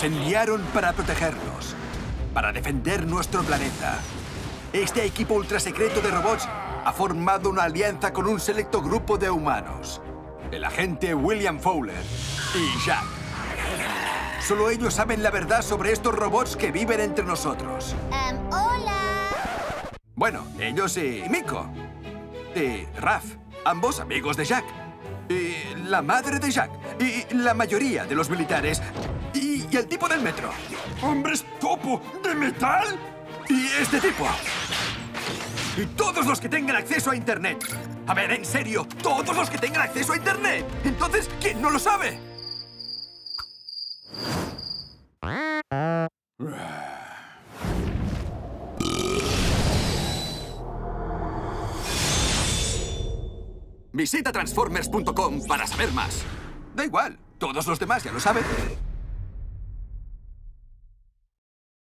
Nos enviaron para protegernos, para defender nuestro planeta. Este equipo ultrasecreto de robots ha formado una alianza con un selecto grupo de humanos. El agente William Fowler y Jack. Solo ellos saben la verdad sobre estos robots que viven entre nosotros. Hola. Bueno, ellos y Miko. Y Raf, ambos amigos de Jack. Y la madre de Jack. Y la mayoría de los militares. Y el tipo del metro. ¿Hombres topo de metal? Y este tipo. Y todos los que tengan acceso a Internet. A ver, en serio, todos los que tengan acceso a Internet. Entonces, ¿quién no lo sabe? Visita Transformers.com para saber más. Da igual, todos los demás ya lo saben.